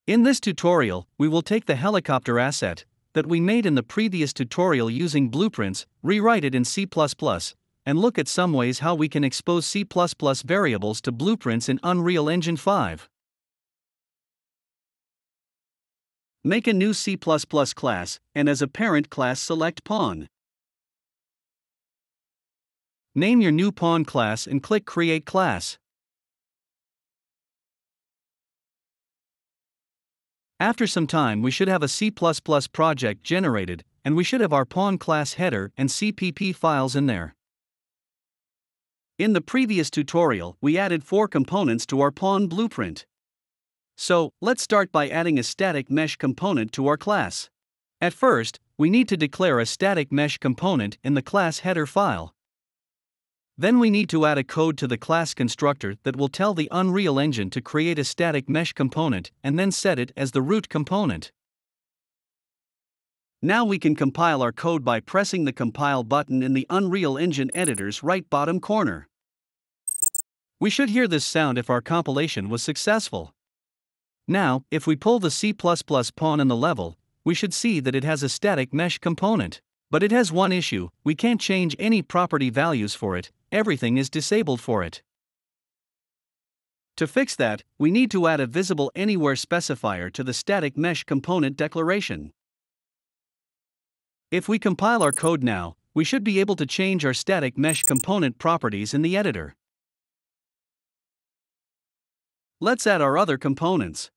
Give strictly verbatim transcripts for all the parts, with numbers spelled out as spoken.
In this tutorial, we will take the helicopter asset that we made in the previous tutorial using blueprints, rewrite it in C plus plus, and look at some ways how we can expose C plus plus variables to blueprints in Unreal Engine five. Make a new C plus plus class, and as a parent class select Pawn. Name your new Pawn class and click Create Class. After some time we should have a C plus plus project generated, and we should have our Pawn class header and C P P files in there. In the previous tutorial, we added four components to our Pawn blueprint. So, let's start by adding a static mesh component to our class. At first, we need to declare a static mesh component in the class header file. Then we need to add a code to the class constructor that will tell the Unreal Engine to create a static mesh component and then set it as the root component. Now we can compile our code by pressing the Compile button in the Unreal Engine editor's right bottom corner. We should hear this sound if our compilation was successful. Now, if we pull the C plus plus pawn in the level, we should see that it has a static mesh component. But it has one issue: we can't change any property values for it, everything is disabled for it. To fix that, we need to add a visible anywhere specifier to the static mesh component declaration. If we compile our code now, we should be able to change our static mesh component properties in the editor. Let's add our other components.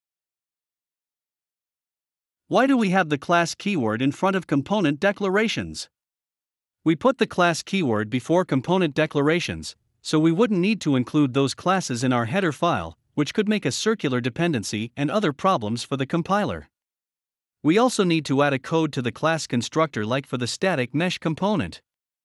Why do we have the class keyword in front of component declarations? We put the class keyword before component declarations, so we wouldn't need to include those classes in our header file, which could make a circular dependency and other problems for the compiler. We also need to add a code to the class constructor like for the static mesh component.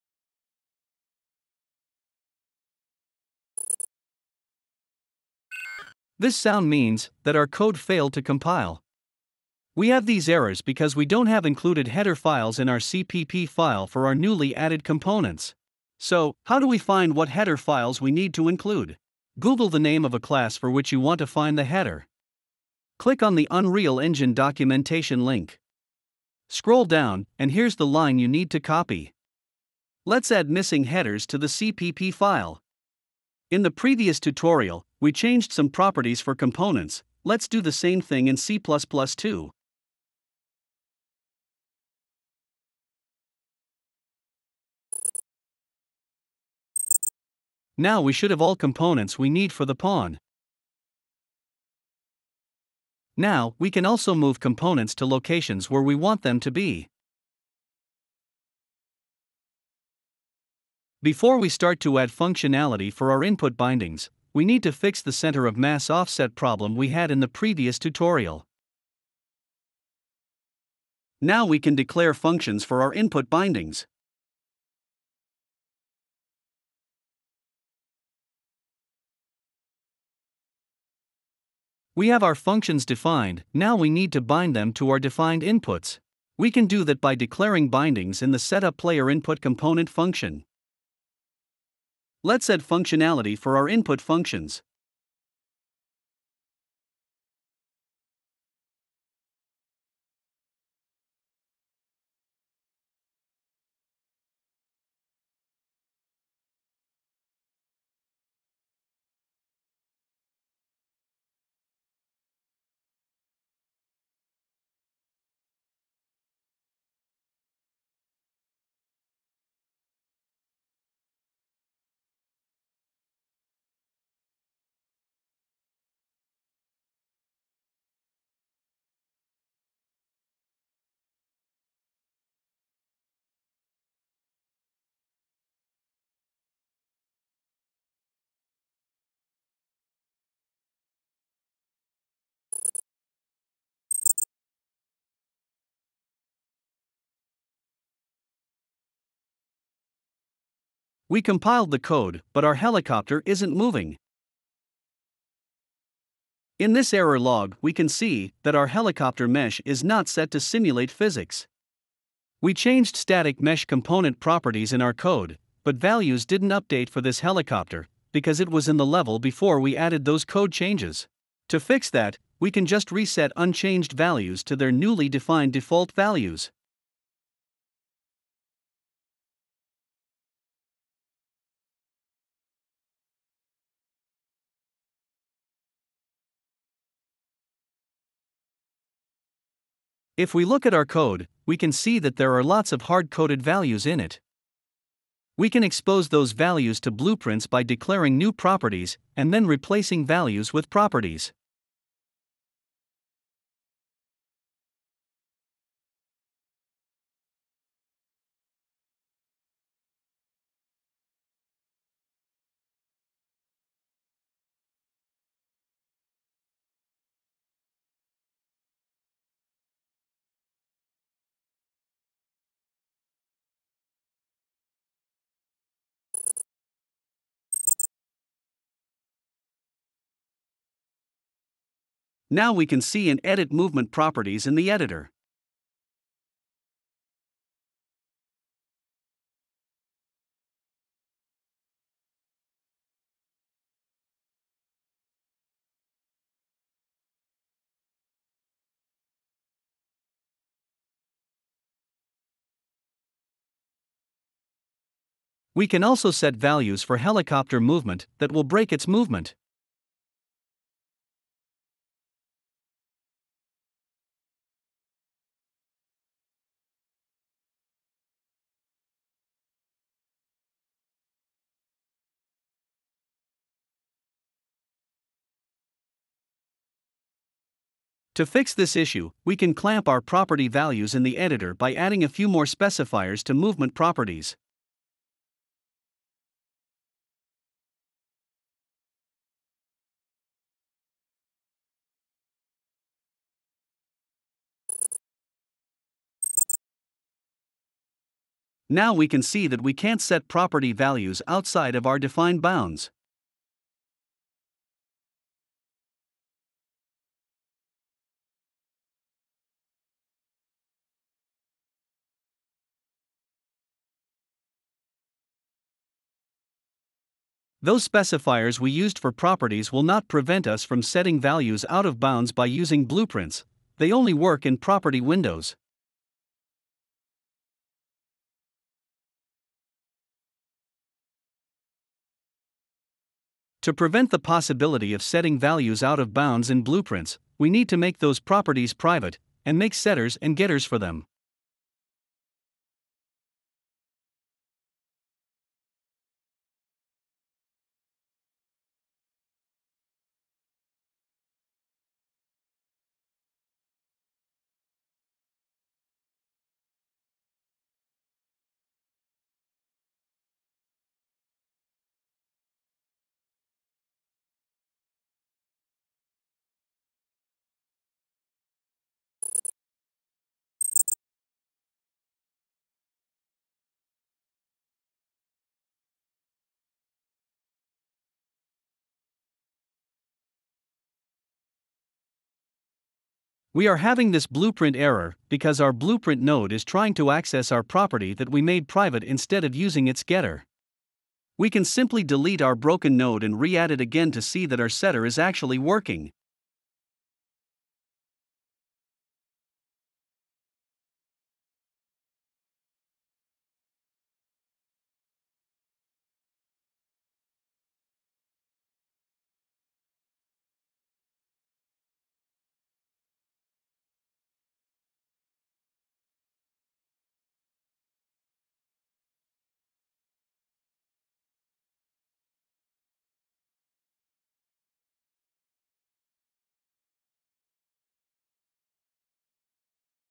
This sound means that our code failed to compile. We have these errors because we don't have included header files in our C P P file for our newly added components. So, how do we find what header files we need to include? Google the name of a class for which you want to find the header. Click on the Unreal Engine documentation link. Scroll down, and here's the line you need to copy. Let's add missing headers to the C P P file. In the previous tutorial, we changed some properties for components. Let's do the same thing in C plus plus too. Now we should have all components we need for the pawn. Now, we can also move components to locations where we want them to be. Before we start to add functionality for our input bindings, we need to fix the center of mass offset problem we had in the previous tutorial. Now we can declare functions for our input bindings. We have our functions defined, now we need to bind them to our defined inputs. We can do that by declaring bindings in the setUpPlayerInput component function. Let's add functionality for our input functions. We compiled the code, but our helicopter isn't moving. In this error log, we can see that our helicopter mesh is not set to simulate physics. We changed static mesh component properties in our code, but values didn't update for this helicopter, because it was in the level before we added those code changes. To fix that, we can just reset unchanged values to their newly defined default values. If we look at our code, we can see that there are lots of hard-coded values in it. We can expose those values to blueprints by declaring new properties and then replacing values with properties. Now we can see and edit movement properties in the editor. We can also set values for helicopter movement that will break its movement. To fix this issue, we can clamp our property values in the editor by adding a few more specifiers to movement properties. Now we can see that we can't set property values outside of our defined bounds. Those specifiers we used for properties will not prevent us from setting values out of bounds by using blueprints. They only work in property windows. To prevent the possibility of setting values out of bounds in blueprints, we need to make those properties private and make setters and getters for them. We are having this blueprint error because our blueprint node is trying to access our property that we made private instead of using its getter. We can simply delete our broken node and re-add it again to see that our setter is actually working.